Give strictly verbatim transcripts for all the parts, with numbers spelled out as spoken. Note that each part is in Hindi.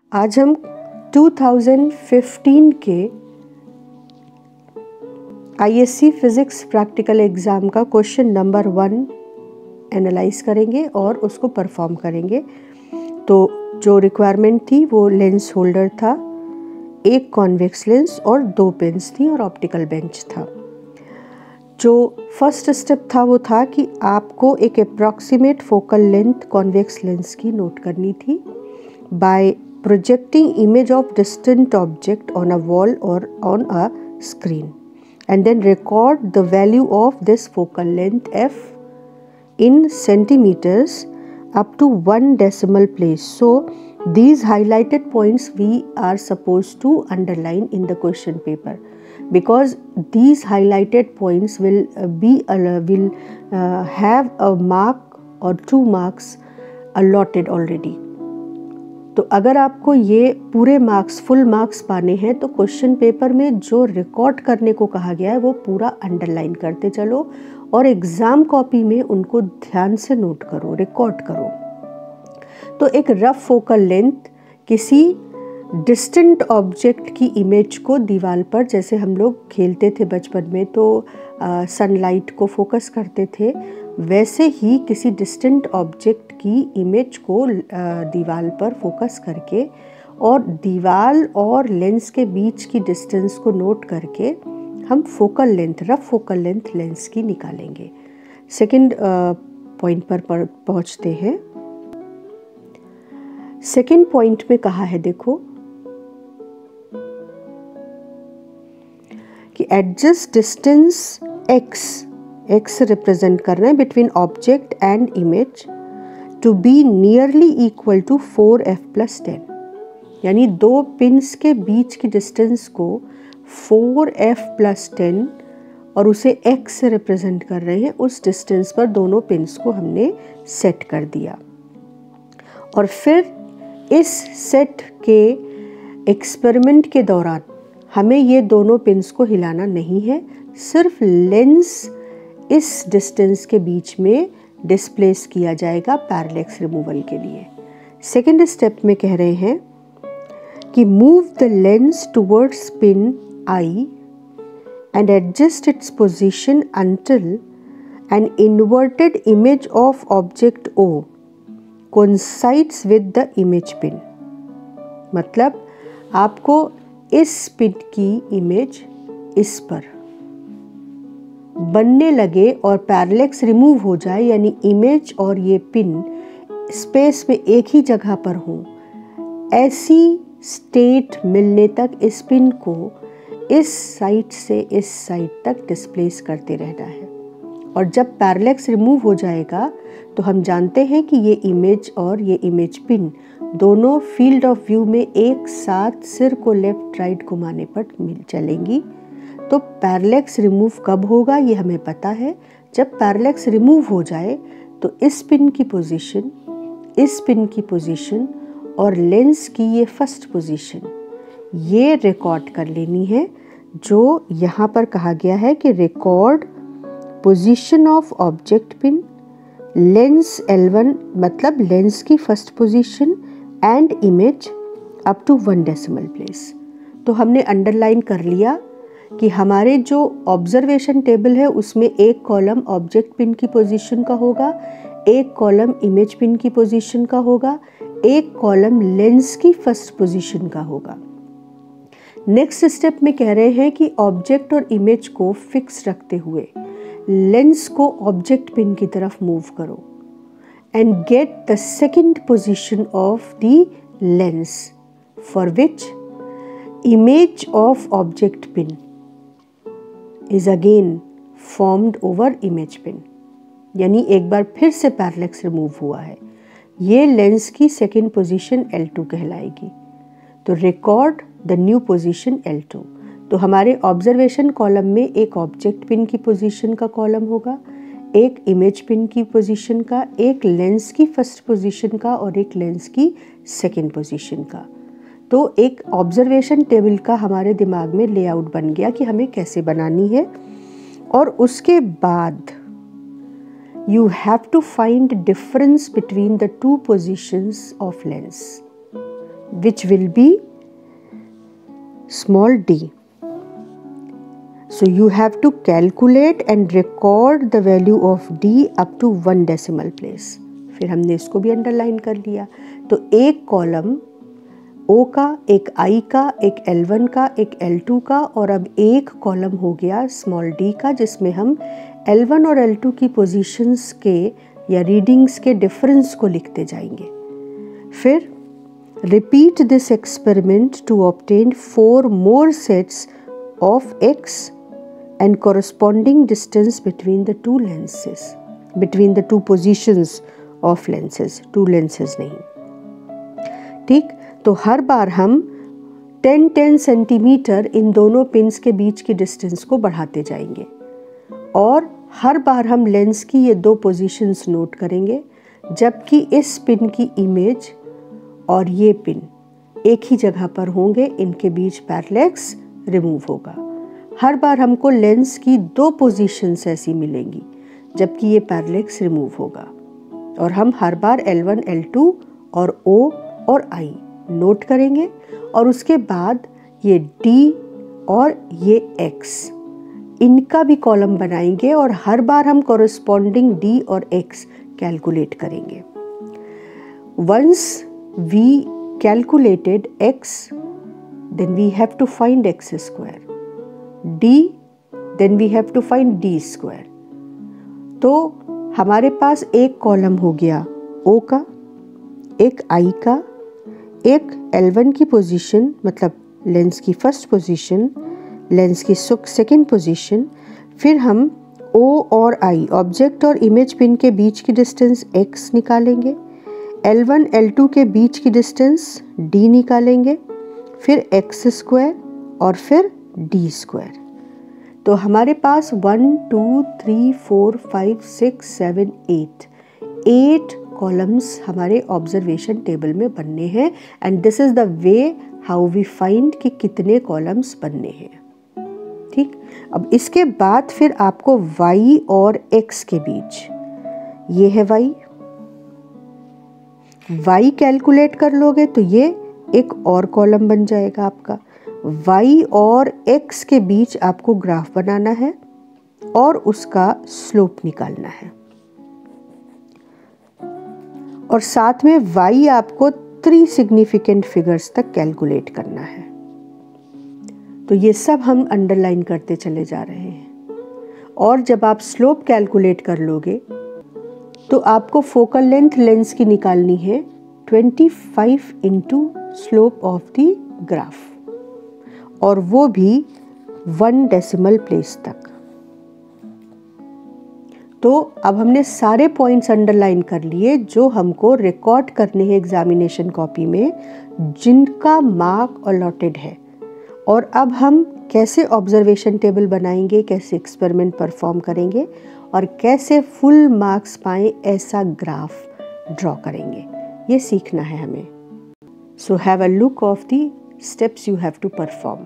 आज हम दो हज़ार पंद्रह के आईएससी फिज़िक्स प्रैक्टिकल एग्ज़ाम का क्वेश्चन नंबर वन एनालाइज करेंगे और उसको परफॉर्म करेंगे। तो जो रिक्वायरमेंट थी वो लेंस होल्डर था, एक कॉन्वेक्स लेंस और दो पेन्स थी और ऑप्टिकल बेंच था। जो फर्स्ट स्टेप था वो था कि आपको एक approximate focal length convex lens की नोट करनी थी by projecting image of distant object on a wall or on a screen, and then record the value of this focal length f in centimeters up to one decimal place. So these highlighted points we are supposed to underline in the question paper, because these highlighted points will uh, be uh, will uh, have a mark or two marks allotted already. तो अगर आपको ये पूरे मार्क्स फुल मार्क्स पाने हैं तो क्वेश्चन पेपर में जो रिकॉर्ड करने को कहा गया है वो पूरा अंडरलाइन करते चलो और एग्ज़ाम कॉपी में उनको ध्यान से नोट करो, रिकॉर्ड करो। तो एक रफ फोकल लेंथ किसी डिस्टेंट ऑब्जेक्ट की इमेज को दीवार पर, जैसे हम लोग खेलते थे बचपन में तो सनलाइट को फोकस करते थे, वैसे ही किसी डिस्टेंट ऑब्जेक्ट की इमेज को दीवार पर फोकस करके और दीवार और लेंस के बीच की डिस्टेंस को नोट करके हम focal length, rough focal length lens की निकालेंगे। सेकंड पॉइंट पर पहुंचते हैं। सेकंड पॉइंट में कहा है, देखो कि adjust distance x x represent कर रहे हैं between object and image to be nearly equal to four F plus ten, यानी दो पिन्स के बीच की डिस्टेंस को फोर एफ प्लस टेन और उसे x से रिप्रेजेंट कर रहे हैं। उस डिस्टेंस पर दोनों पिन्स को हमने सेट कर दिया और फिर इस सेट के एक्सपेरिमेंट के दौरान हमें ये दोनों पिन्स को हिलाना नहीं है, सिर्फ लेंस इस डिस्टेंस के बीच में डिस्प्लेस किया जाएगा पैरेलैक्स रिमूवल के लिए। सेकेंड स्टेप में कह रहे हैं कि move the lens towards pin I and adjust its position until an inverted image of object O coincides with the image pin. मतलब आपको इस पिन की इमेज इस पर बनने लगे और पैरेलैक्स रिमूव हो जाए, यानी इमेज और ये पिन स्पेस में एक ही जगह पर हो, ऐसी स्टेट मिलने तक इस पिन को इस साइड से इस साइड तक डिस्प्लेस करते रहना है। और जब पैरेलैक्स रिमूव हो जाएगा तो हम जानते हैं कि ये इमेज और ये इमेज पिन दोनों फील्ड ऑफ व्यू में एक साथ सिर को लेफ्ट राइट घुमाने पर मिल चलेंगी। तो पैरेलैक्स रिमूव कब होगा ये हमें पता है, जब पैरेलैक्स रिमूव हो जाए तो इस पिन की पोजीशन, इस पिन की पोजीशन और लेंस की ये फर्स्ट पोजीशन ये रिकॉर्ड कर लेनी है। जो यहाँ पर कहा गया है कि record position of object pin, lens L one मतलब लेंस की first position and image up to one decimal place. तो हमने अंडरलाइन कर लिया कि हमारे जो ऑब्जर्वेशन टेबल है उसमें एक कॉलम ऑब्जेक्ट पिन की पोजीशन का होगा, एक कॉलम इमेज पिन की पोजीशन का होगा, एक कॉलम लेंस की फर्स्ट पोजीशन का होगा। नेक्स्ट स्टेप में कह रहे हैं कि ऑब्जेक्ट और इमेज को फिक्स रखते हुए लेंस को ऑब्जेक्ट पिन की तरफ मूव करो and get the second position of the lens for which image of object pin is again formed over image pin, यानी एक बार फिर से पैरेलैक्स रिमूव हुआ है। ये लेंस की सेकेंड पोजीशन एल टू कहलाएगी। तो record the new position L two. तो हमारे ऑब्जर्वेशन कॉलम में एक ऑब्जेक्ट पिन की पोजीशन का कॉलम होगा, एक इमेज पिन की पोजीशन का, एक लेंस की फर्स्ट पोजीशन का और एक लेंस की सेकेंड पोजीशन का। तो एक ऑब्जर्वेशन टेबल का हमारे दिमाग में लेआउट बन गया कि हमें कैसे बनानी है। और उसके बाद you have to find difference between the two positions of lens. which will be small d. So you have to calculate and record the value of d up to one decimal place. फिर हमने इसको भी अंडरलाइन कर लिया। तो एक कॉलम O का, एक I का, एक एल वन का, एक एल टू का, और अब एक कॉलम हो गया स्मॉल d का, जिसमें हम एल वन और एल टू की पोजीशंस के या रीडिंग्स के डिफरेंस को लिखते जाएंगे। फिर repeat this experiment to obtain four more sets of x and corresponding distance between the two lenses, between the two positions of lenses, two lenses नहीं। ठीक, तो हर बार हम टेन टेन सेंटीमीटर इन दोनों पिन्स के बीच की डिस्टेंस को बढ़ाते जाएंगे, और हर बार हम लेंस की ये दो पोजीशंस नोट करेंगे, जबकि इस पिन की इमेज और ये पिन एक ही जगह पर होंगे, इनके बीच पैरेलैक्स रिमूव होगा। हर बार हमको लेंस की दो पोजीशंस ऐसी मिलेंगी जबकि ये पैरेलैक्स रिमूव होगा, और हम हर बार एल वन, एल टू और O और I नोट करेंगे, और उसके बाद ये D और ये X इनका भी कॉलम बनाएंगे, और हर बार हम कॉरेस्पॉन्डिंग D और X कैलकुलेट करेंगे। Once we calculated x, then we have to find x square, d, then we have to find d square। तो हमारे पास एक कॉलम हो गया O का, एक I का, एक एल वन की पोजीशन मतलब लेंस की फर्स्ट पोजीशन, लेंस की सेकंड पोजीशन, फिर हम O और I ऑब्जेक्ट और इमेज पिन के बीच की डिस्टेंस x निकालेंगे, एल वन, एल टू के बीच की डिस्टेंस d निकालेंगे, फिर x स्क्वायर और फिर d स्क्वायर। तो हमारे पास one two three four five six seven eight eight columns हमारे ऑब्जर्वेशन टेबल में बनने हैं, and this is the way how we find कि कितने कॉलम्स बनने हैं। ठीक, अब इसके बाद फिर आपको y और x के बीच, ये है y, y कैलकुलेट कर लोगे तो ये एक और कॉलम बन जाएगा आपका। y और x के बीच आपको ग्राफ बनाना है और उसका स्लोप निकालना है, और साथ में y आपको थ्री सिग्निफिकेंट फिगर्स तक कैलकुलेट करना है। तो ये सब हम अंडरलाइन करते चले जा रहे हैं, और जब आप स्लोप कैलकुलेट कर लोगे तो आपको फोकल लेंथ लेंस की निकालनी है twenty five into slope of the graph, और वो भी वन डेसिमल प्लेस तक। तो अब हमने सारे पॉइंट्स अंडरलाइन कर लिए जो हमको रिकॉर्ड करने हैं एग्जामिनेशन कॉपी में, जिनका मार्क अलॉटेड है। और अब हम कैसे ऑब्जर्वेशन टेबल बनाएंगे, कैसे एक्सपेरिमेंट परफॉर्म करेंगे, और कैसे फुल मार्क्स पाएं ऐसा ग्राफ ड्रॉ करेंगे, ये सीखना है हमें। So have a look of the steps you have to perform.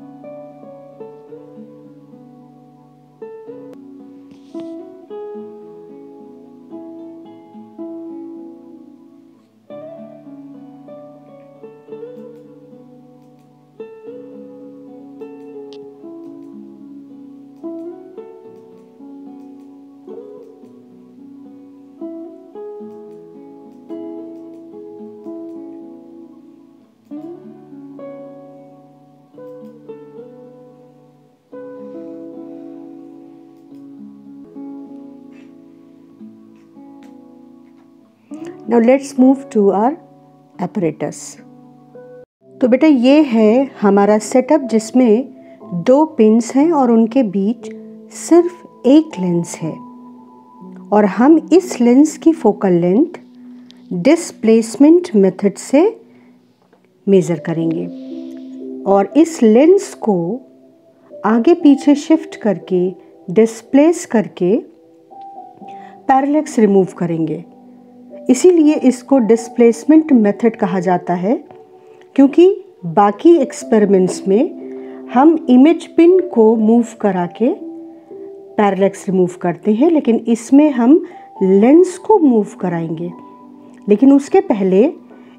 Now let's move to our apparatus। तो बेटा ये है हमारा सेटअप जिसमें दो पिन्स हैं और उनके बीच सिर्फ एक लेंस है, और हम इस लेंस की फोकल लेंथ डिस्प्लेसमेंट मेथड से मेज़र करेंगे, और इस लेंस को आगे पीछे शिफ्ट करके डिस्प्लेस करके पैरेलैक्स रिमूव करेंगे। इसीलिए इसको डिस्प्लेसमेंट मेथड कहा जाता है, क्योंकि बाकी एक्सपेरिमेंट्स में हम इमेज पिन को मूव करा के पैरेलैक्स रिमूव करते हैं, लेकिन इसमें हम लेंस को मूव कराएंगे। लेकिन उसके पहले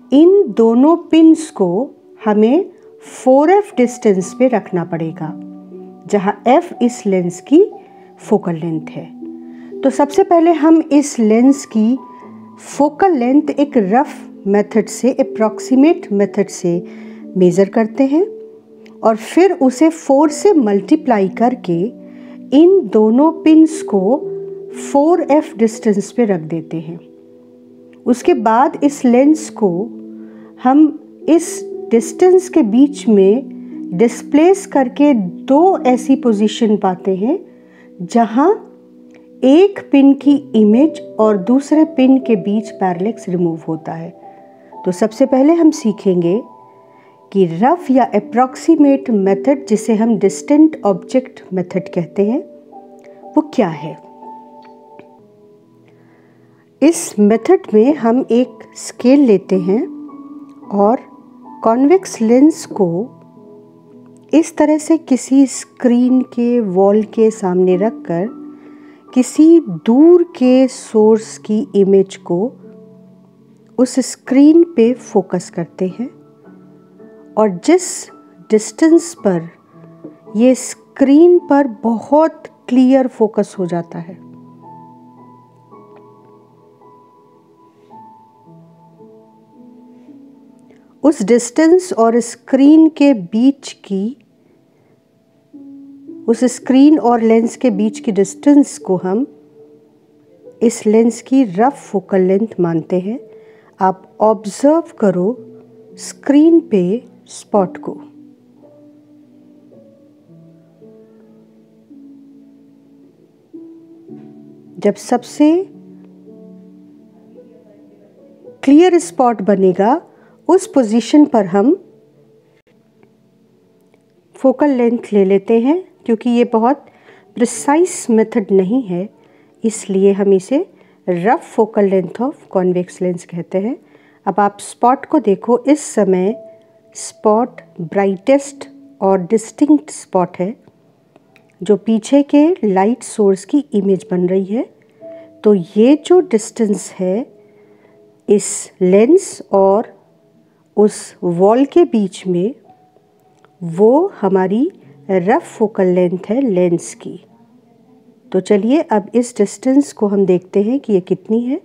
इन दोनों पिन्स को हमें फोर एफ डिस्टेंस पे रखना पड़ेगा, जहां एफ इस लेंस की फोकल लेंथ है। तो सबसे पहले हम इस लेंस की फोकल लेंथ एक रफ मेथड से, अप्रॉक्सीमेट मेथड से मेज़र करते हैं और फिर उसे फोर से मल्टीप्लाई करके इन दोनों पिन्स को फोर एफ डिस्टेंस पे रख देते हैं। उसके बाद इस लेंस को हम इस डिस्टेंस के बीच में डिस्प्लेस करके दो ऐसी पोजीशन पाते हैं जहां एक पिन की इमेज और दूसरे पिन के बीच पैरेलैक्स रिमूव होता है। तो सबसे पहले हम सीखेंगे कि रफ या अप्रॉक्सीमेट मेथड, जिसे हम डिस्टेंट ऑब्जेक्ट मेथड कहते हैं, वो क्या है। इस मेथड में हम एक स्केल लेते हैं और कॉन्वेक्स लेंस को इस तरह से किसी स्क्रीन के वॉल के सामने रखकर किसी दूर के सोर्स की इमेज को उस स्क्रीन पे फोकस करते हैं और जिस डिस्टेंस पर ये स्क्रीन पर बहुत क्लियर फोकस हो जाता है, उस डिस्टेंस और स्क्रीन के बीच की, उस स्क्रीन और लेंस के बीच की डिस्टेंस को हम इस लेंस की रफ फोकल लेंथ मानते हैं। आप ऑब्जर्व करो स्क्रीन पे स्पॉट को। जब सबसे क्लियर स्पॉट बनेगा, उस पोजीशन पर हम फोकल लेंथ ले लेते हैं। क्योंकि ये बहुत प्रिसाइज मेथड नहीं है, इसलिए हम इसे rough focal length of convex lens कहते हैं। अब आप स्पॉट को देखो, इस समय स्पॉट ब्राइटेस्ट और डिस्टिंक्ट स्पॉट है जो पीछे के लाइट सोर्स की इमेज बन रही है। तो ये जो डिस्टेंस है इस लेंस और उस वॉल के बीच में, वो हमारी रफ फोकल लेंथ है लेंस की। तो चलिए अब इस डिस्टेंस को हम देखते हैं कि ये कितनी है।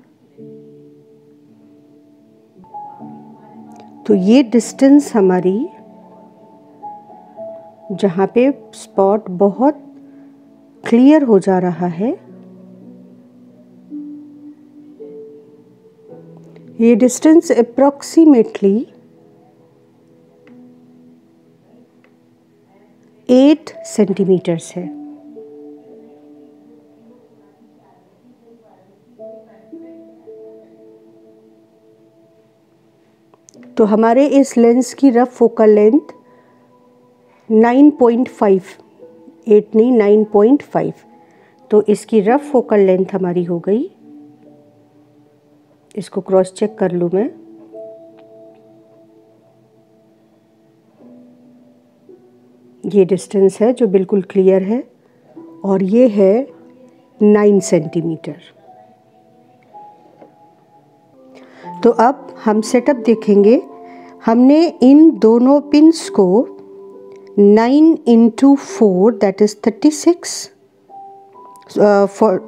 तो ये डिस्टेंस हमारी, जहाँ पे स्पॉट बहुत क्लियर हो जा रहा है, ये डिस्टेंस अप्रॉक्सीमेटली एट सेंटीमीटर्स है। तो हमारे इस लेंस की rough focal length nine point five, eight नहीं नाइन पॉइंट फाइव। तो इसकी रफ फोकल लेंथ हमारी हो गई, इसको क्रॉस चेक कर लूँ मैं, ये डिस्टेंस है जो बिल्कुल क्लियर है और ये है नाइन सेंटीमीटर। तो अब हम सेटअप देखेंगे। हमने इन दोनों पिन्स को nine into four that is thirty six for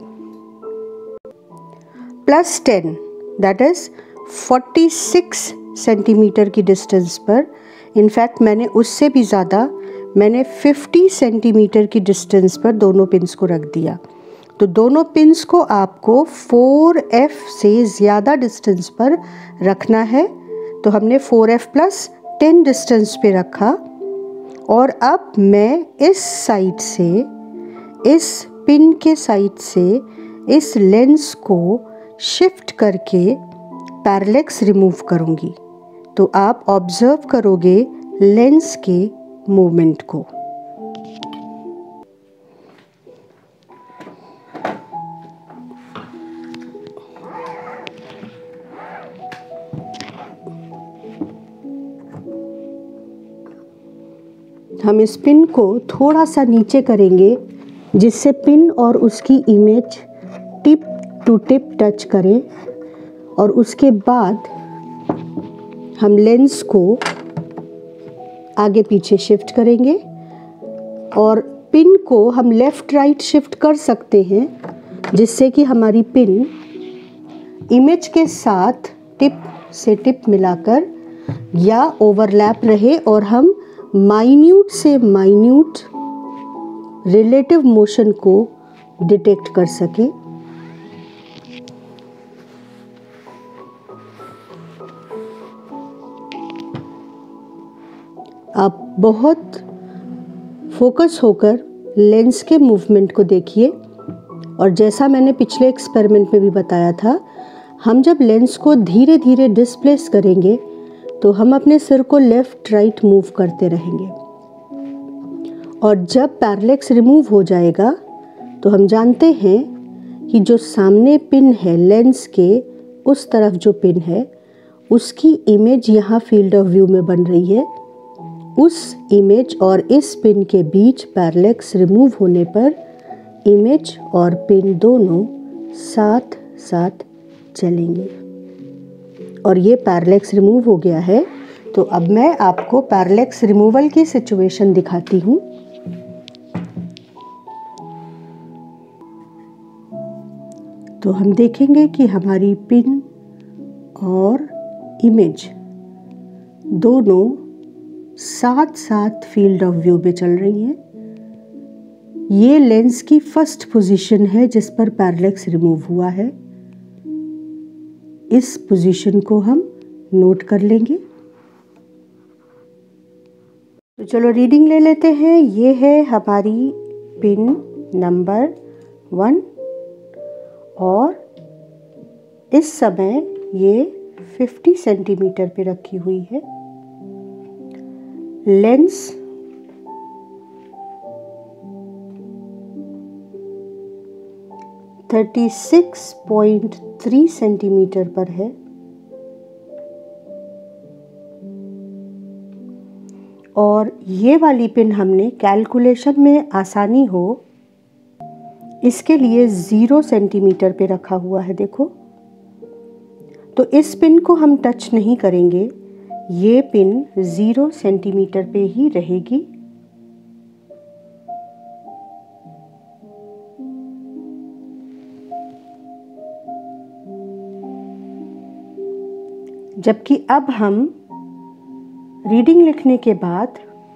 plus ten that is forty six centimetre की डिस्टेंस पर, इनफैक्ट मैंने उससे भी ज़्यादा, मैंने फिफ्टी सेंटीमीटर की डिस्टेंस पर दोनों पिन्स को रख दिया। तो दोनों पिन्स को आपको फोर एफ से ज़्यादा डिस्टेंस पर रखना है। तो हमने four F plus ten distance पे रखा और अब मैं इस साइड से, इस पिन के साइड से इस लेंस को शिफ्ट करके पैरेलैक्स रिमूव करूँगी। तो आप ऑब्जर्व करोगे लेंस के मूवमेंट को। हम इस पिन को थोड़ा सा नीचे करेंगे जिससे पिन और उसकी image tip to tip touch करें और उसके बाद हम लेंस को आगे पीछे शिफ्ट करेंगे और पिन को हम लेफ़्ट राइट शिफ्ट कर सकते हैं, जिससे कि हमारी पिन इमेज के साथ टिप से टिप मिलाकर या ओवरलैप रहे और हम माइन्यूट से माइन्यूट रिलेटिव मोशन को डिटेक्ट कर सकें। आप बहुत फोकस होकर लेंस के मूवमेंट को देखिए, और जैसा मैंने पिछले एक्सपेरिमेंट में भी बताया था, हम जब लेंस को धीरे धीरे डिस्प्लेस करेंगे तो हम अपने सिर को लेफ़्ट राइट मूव करते रहेंगे, और जब पैरेलैक्स रिमूव हो जाएगा तो हम जानते हैं कि जो सामने पिन है, लेंस के उस तरफ जो पिन है, उसकी इमेज यहाँ फील्ड ऑफ व्यू में बन रही है। उस इमेज और इस पिन के बीच पैरेलैक्स रिमूव होने पर इमेज और पिन दोनों साथ साथ चलेंगे, और ये पैरेलैक्स रिमूव हो गया है। तो अब मैं आपको पैरेलैक्स रिमूवल की सिचुएशन दिखाती हूँ। तो हम देखेंगे कि हमारी पिन और इमेज दोनों साथ साथ फील्ड ऑफ व्यू में चल रही हैं। ये लेंस की फर्स्ट पोजीशन है जिस पर पैरेलैक्स रिमूव हुआ है। इस पोजीशन को हम नोट कर लेंगे। तो चलो रीडिंग ले लेते हैं। ये है हमारी पिन नंबर वन, और इस समय ये पचास सेंटीमीटर पे रखी हुई है। लेंस छत्तीस पॉइंट तीन सेंटीमीटर पर है, और ये वाली पिन हमने कैलकुलेशन में आसानी हो इसके लिए ज़ीरो सेंटीमीटर पे रखा हुआ है। देखो, तो इस पिन को हम टच नहीं करेंगे, ये पिन ज़ीरो सेंटीमीटर पे ही रहेगी। जबकि अब हम रीडिंग लिखने के बाद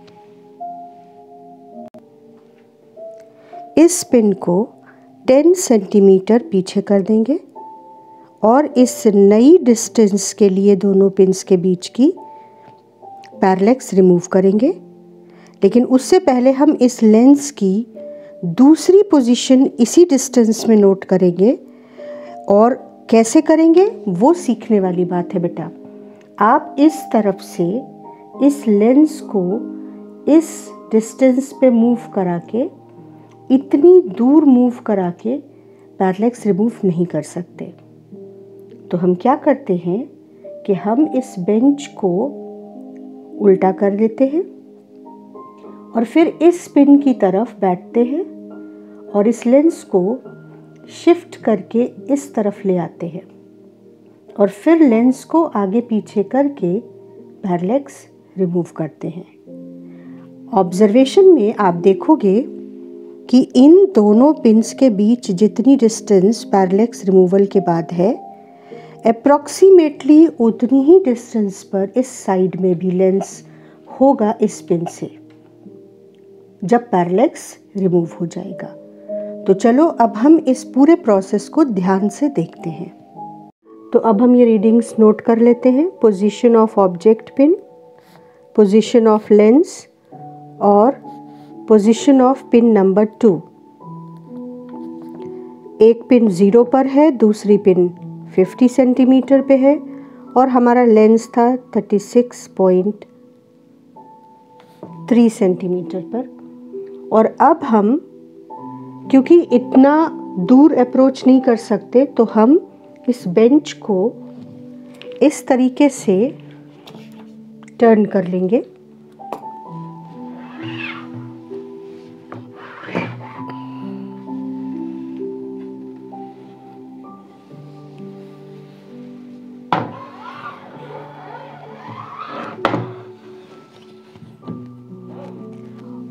इस पिन को दस सेंटीमीटर पीछे कर देंगे और इस नई डिस्टेंस के लिए दोनों पिन्स के बीच की पैरेलैक्स रिमूव करेंगे। लेकिन उससे पहले हम इस लेंस की दूसरी पोजीशन इसी डिस्टेंस में नोट करेंगे, और कैसे करेंगे वो सीखने वाली बात है बेटा। आप इस तरफ से इस लेंस को इस डिस्टेंस पे मूव करा के, इतनी दूर मूव करा के पैरेलैक्स रिमूव नहीं कर सकते। तो हम क्या करते हैं कि हम इस बेंच को उल्टा कर देते हैं और फिर इस पिन की तरफ बैठते हैं और इस लेंस को शिफ्ट करके इस तरफ ले आते हैं, और फिर लेंस को आगे पीछे करके पैरेलैक्स रिमूव करते हैं। ऑब्जर्वेशन में आप देखोगे कि इन दोनों पिन्स के बीच जितनी डिस्टेंस पैरेलैक्स रिमूवल के बाद है, अप्रॉक्सीमेटली उतनी ही डिस्टेंस पर इस साइड में भी लेंस होगा इस पिन से जब पैरेलैक्स रिमूव हो जाएगा। तो चलो अब हम इस पूरे प्रोसेस को ध्यान से देखते हैं। तो अब हम ये रीडिंग्स नोट कर लेते हैं। Position of object pin, position of lens और position of pin number two. एक पिन ज़ीरो पर है, दूसरी पिन पचास सेंटीमीटर पे है, और हमारा लेंस था छत्तीस पॉइंट तीन सेंटीमीटर पर। और अब हम क्योंकि इतना दूर अप्रोच नहीं कर सकते, तो हम इस बेंच को इस तरीके से टर्न कर लेंगे।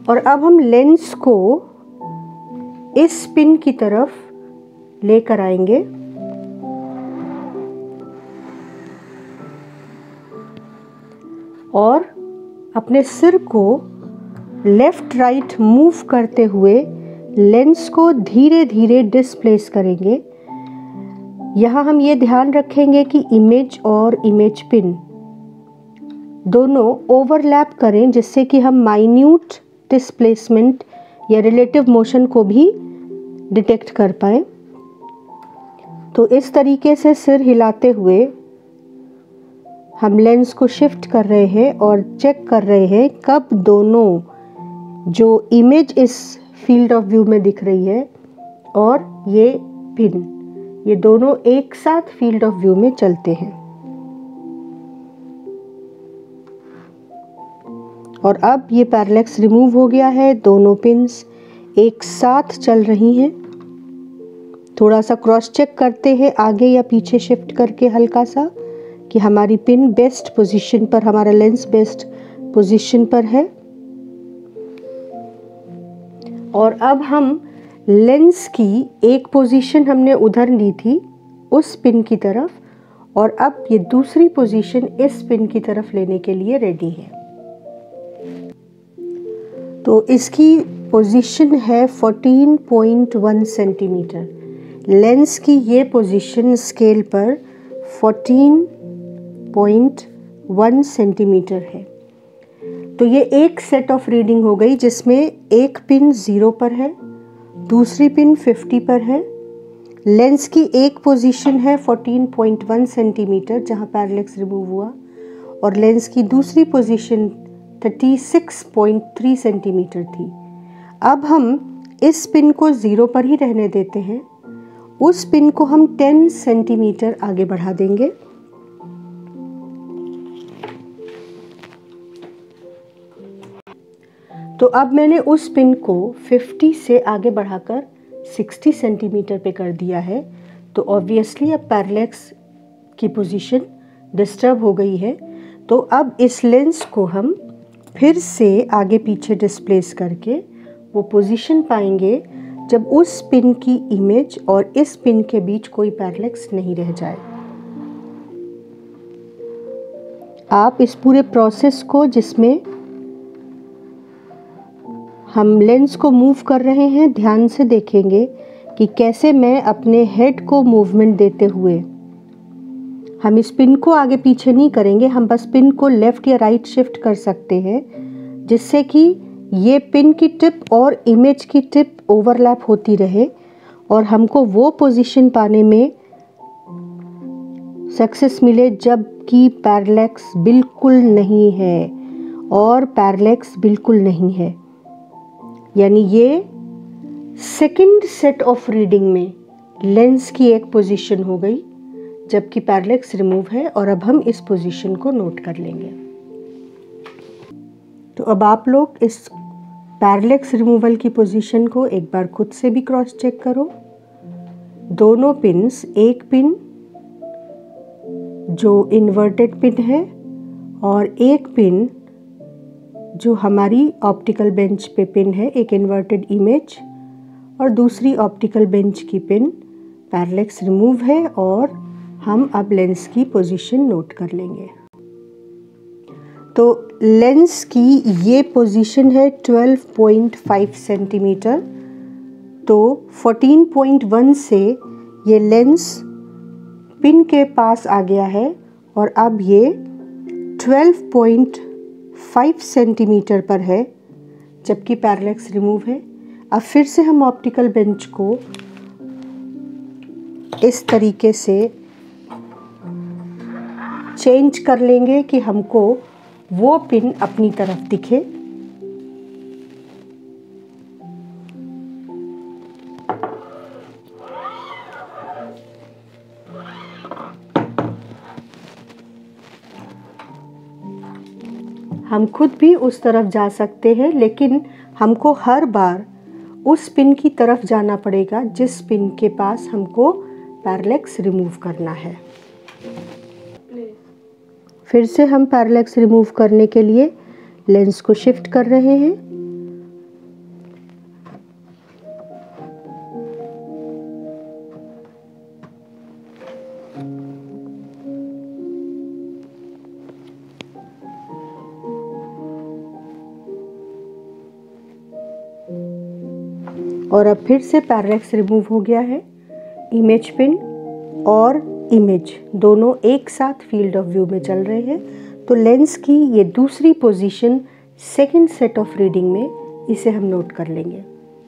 और अब हम लेंस को इस पिन की तरफ लेकर आएंगे और अपने सिर को लेफ्ट राइट मूव करते हुए लेंस को धीरे धीरे डिस्प्लेस करेंगे। यहाँ हम ये ध्यान रखेंगे कि इमेज और इमेज पिन दोनों ओवरलैप करें, जिससे कि हम माइन्यूट डिस्प्लेसमेंट या रिलेटिव मोशन को भी डिटेक्ट कर पाए। तो इस तरीके से सिर हिलाते हुए हम लेंस को शिफ्ट कर रहे हैं और चेक कर रहे हैं कब दोनों जो इमेज इस फील्ड ऑफ व्यू में दिख रही है और ये पिन, ये दोनों एक साथ फील्ड ऑफ व्यू में चलते हैं। और अब ये पैरेलैक्स रिमूव हो गया है, दोनों पिन्स एक साथ चल रही हैं। थोड़ा सा क्रॉस चेक करते हैं आगे या पीछे शिफ्ट करके हल्का सा कि हमारी पिन बेस्ट पोजीशन पर, हमारा लेंस बेस्ट पोजीशन पर है। और अब हम लेंस की एक पोजीशन हमने उधर ली थी उस पिन की तरफ, और अब ये दूसरी पोजीशन इस पिन की तरफ लेने के लिए रेडी है। तो इसकी पोजीशन है चौदह पॉइंट एक सेंटीमीटर। लेंस की ये पोजीशन स्केल पर चौदह पॉइंट एक सेंटीमीटर है। तो ये एक सेट ऑफ रीडिंग हो गई, जिसमें एक पिन ज़ीरो पर है, दूसरी पिन पचास पर है। लेंस की एक पोजीशन है चौदह पॉइंट एक सेंटीमीटर जहाँ पैरेलैक्स रिमूव हुआ, और लेंस की दूसरी पोजीशन छत्तीस पॉइंट तीन सेंटीमीटर थी। अब हम इस पिन को ज़ीरो पर ही रहने देते हैं, उस पिन को हम दस सेंटीमीटर आगे बढ़ा देंगे। तो अब मैंने उस पिन को पचास से आगे बढ़ाकर साठ सेंटीमीटर पे कर दिया है। तो ऑब्वियसली अब पैरेलैक्स की पोजीशन डिस्टर्ब हो गई है। तो अब इस लेंस को हम फिर से आगे पीछे डिस्प्लेस करके वो पोजीशन पाएंगे जब उस पिन की इमेज और इस पिन के बीच कोई पैरेलैक्स नहीं रह जाए। आप इस पूरे प्रोसेस को, जिसमें हम लेंस को मूव कर रहे हैं, ध्यान से देखेंगे कि कैसे मैं अपने हेड को मूवमेंट देते हुए, हम इस पिन को आगे पीछे नहीं करेंगे, हम बस पिन को लेफ़्ट या राइट शिफ्ट कर सकते हैं, जिससे कि ये पिन की टिप और इमेज की टिप ओवरलैप होती रहे और हमको वो पोजीशन पाने में सक्सेस मिले जबकि पैरेलैक्स बिल्कुल नहीं है और पैरेलैक्स बिल्कुल नहीं है। यानी ये सेकंड सेट ऑफ रीडिंग में लेंस की एक पोजीशन हो गई जबकि पैरेलैक्स रिमूव है, और अब हम इस पोजीशन को नोट कर लेंगे। तो अब आप लोग इस पैरेलैक्स रिमूवल की पोजीशन को एक बार खुद से भी क्रॉस चेक करो। दोनों पिन्स, एक पिन जो इन्वर्टेड पिन है और एक पिन जो हमारी ऑप्टिकल बेंच पे पिन है, एक इन्वर्टेड इमेज, और दूसरी ऑप्टिकल बेंच की पिन पैरेलैक्स रिमूव है, और हम अब लेंस की पोजीशन नोट कर लेंगे। तो लेंस की ये पोजीशन है बारह पॉइंट पाँच सेंटीमीटर। तो चौदह पॉइंट एक से ये लेंस पिन के पास आ गया है और अब ये बारह पॉइंट पाँच सेंटीमीटर पर है जबकि पैरेलैक्स रिमूव है। अब फिर से हम ऑप्टिकल बेंच को इस तरीके से चेंज कर लेंगे कि हमको वो पिन अपनी तरफ दिखे। हम खुद भी उस तरफ जा सकते हैं, लेकिन हमको हर बार उस पिन की तरफ जाना पड़ेगा जिस पिन के पास हमको पैरेलैक्स रिमूव करना है। फिर से हम पैरेलैक्स रिमूव करने के लिए लेंस को शिफ्ट कर रहे हैं और अब फिर से पैरेलैक्स रिमूव हो गया है। इमेज पिन और इमेज दोनों एक साथ फील्ड ऑफ व्यू में चल रहे हैं। तो लेंस की ये दूसरी position second set of reading में इसे हम नोट कर लेंगे।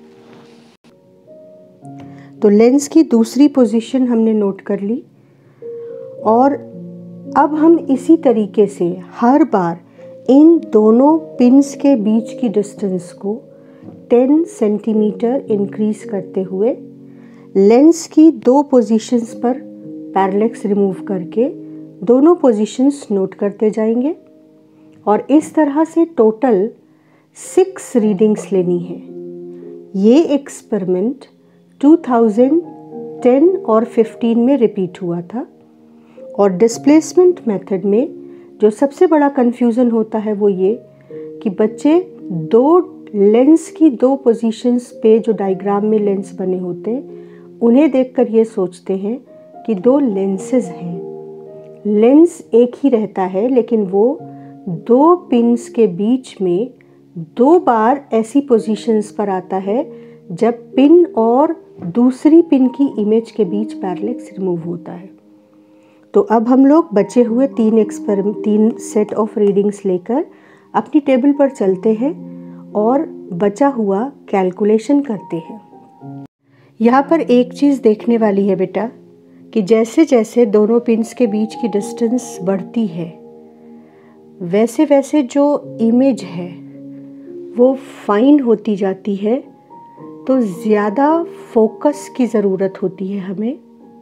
तो लेंस की दूसरी पोजीशन हमने नोट कर ली और अब हम इसी तरीके से हर बार इन दोनों पिन्स के बीच की डिस्टेंस को दस सेंटीमीटर इंक्रीज करते हुए लेंस की दो पोजीशंस पर पैरेलैक्स रिमूव करके दोनों पोजीशंस नोट करते जाएंगे और इस तरह से टोटल सिक्स रीडिंग्स लेनी है। ये एक्सपेरिमेंट दो हज़ार दस और पंद्रह में रिपीट हुआ था और डिस्प्लेसमेंट मेथड में जो सबसे बड़ा कंफ्यूजन होता है वो ये कि बच्चे दो लेंस की दो पोजीशंस पे जो डायग्राम में लेंस बने होते हैं उन्हें देखकर ये सोचते हैं कि दो लेंसेज हैं। लेंस एक ही रहता है लेकिन वो दो पिन्स के बीच में दो बार ऐसी पोजीशंस पर आता है जब पिन और दूसरी पिन की इमेज के बीच पैरेलैक्स रिमूव होता है। तो अब हम लोग बचे हुए तीन एक्सपेरिमेंट तीन सेट ऑफ रीडिंग्स लेकर अपनी टेबल पर चलते हैं और बचा हुआ कैलकुलेशन करते हैं। यहाँ पर एक चीज़ देखने वाली है बेटा कि जैसे जैसे दोनों पिन्स के बीच की डिस्टेंस बढ़ती है वैसे वैसे जो इमेज है वो फाइन होती जाती है, तो ज़्यादा फोकस की ज़रूरत होती है हमें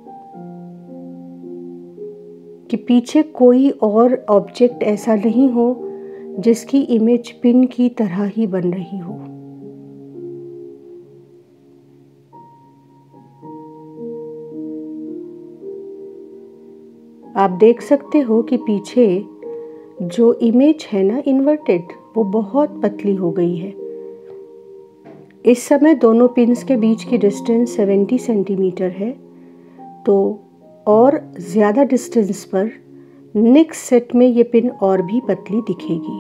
कि पीछे कोई और ऑब्जेक्ट ऐसा नहीं हो जिसकी इमेज पिन की तरह ही बन रही हो। आप देख सकते हो कि पीछे जो इमेज है ना इन्वर्टेड, वो बहुत पतली हो गई है। इस समय दोनों पिन्स के बीच की डिस्टेंस सत्तर सेंटीमीटर है, तो और ज़्यादा डिस्टेंस पर नेक्स्ट सेट में ये पिन और भी पतली दिखेगी।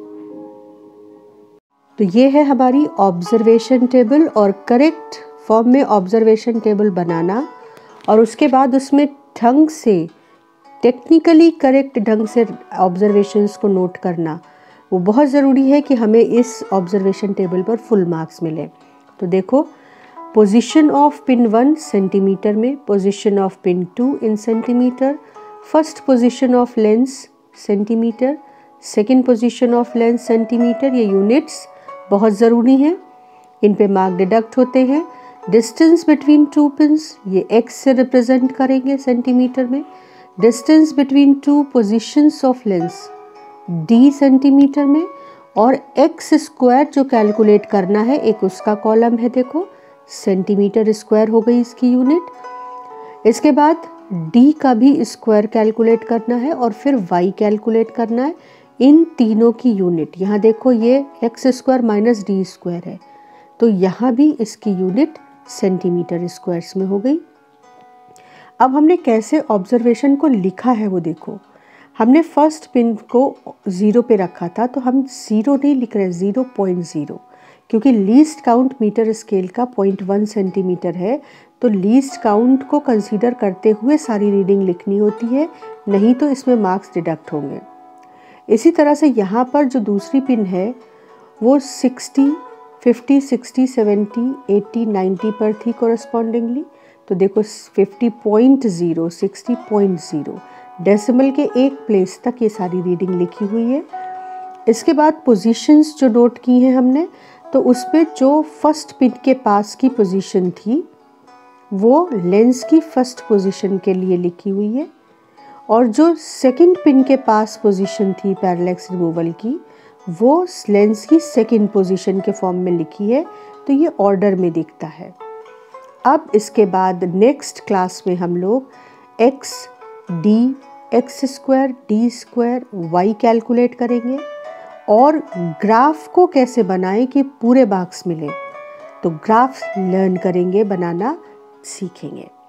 तो ये है हमारी ऑब्जर्वेशन टेबल और करेक्ट फॉर्म में ऑब्जर्वेशन टेबल बनाना और उसके बाद उसमें ढंग से टेक्निकली करेक्ट ढंग से ऑब्जर्वेशंस को नोट करना, वो बहुत ज़रूरी है कि हमें इस ऑब्जर्वेशन टेबल पर फुल मार्क्स मिले। तो देखो, position of pin one centimetre में, position of pin two in centimetre, first position of lens centimetre, second position of lens centimetre. ये यूनिट्स बहुत ज़रूरी हैं, इन पे मार्क डिडक्ट होते हैं। डिस्टेंस बिटवीन टू पिन्स ये एक्स से रिप्रेजेंट करेंगे सेंटीमीटर में। Distance between two positions of lens D centimetre में, और एक्स स्क्वायर जो कैलकुलेट करना है एक उसका कॉलम है, देखो सेंटीमीटर स्क्वायर हो गई इसकी यूनिट। इसके बाद डी का भी स्क्वायर कैलकुलेट करना है और फिर वाई कैलकुलेट करना है, इन तीनों की यूनिट। यहाँ देखो ये x square minus D square है, तो यहाँ भी इसकी यूनिट सेंटीमीटर स्क्वायर्स में हो गई। अब हमने कैसे ऑब्जर्वेशन को लिखा है वो देखो। हमने फर्स्ट पिन को ज़ीरो पे रखा था, तो हम ज़ीरो नहीं लिख रहे, ज़ीरो पॉइंट ज़ीरो, क्योंकि लीस्ट काउंट मीटर स्केल का पॉइंट वन सेंटीमीटर है, तो लीस्ट काउंट को कंसीडर करते हुए सारी रीडिंग लिखनी होती है, नहीं तो इसमें मार्क्स डिडक्ट होंगे। इसी तरह से यहाँ पर जो दूसरी पिन है वो sixty, fifty, sixty, seventy, eighty, ninety पर थी कोरस्पॉन्डिंगली। तो देखो fifty point zero, sixty point zero, decimal के एक प्लेस तक ये सारी रीडिंग लिखी हुई है। इसके बाद पोजीशंस जो नोट की हैं हमने, तो उस पर जो फर्स्ट पिन के पास की पोजीशन थी वो लेंस की फर्स्ट पोजीशन के लिए लिखी हुई है, और जो सेकंड पिन के पास पोजीशन थी पैरेलैक्स रिमूवल की वो लेंस की सेकंड पोजीशन के फॉर्म में लिखी है, तो ये ऑर्डर में दिखता है। अब इसके बाद नेक्स्ट क्लास में हम लोग x D x square D square Y calculate करेंगे और ग्राफ को कैसे बनाएं कि पूरे मार्क्स मिले, तो ग्राफ लर्न करेंगे, बनाना सीखेंगे।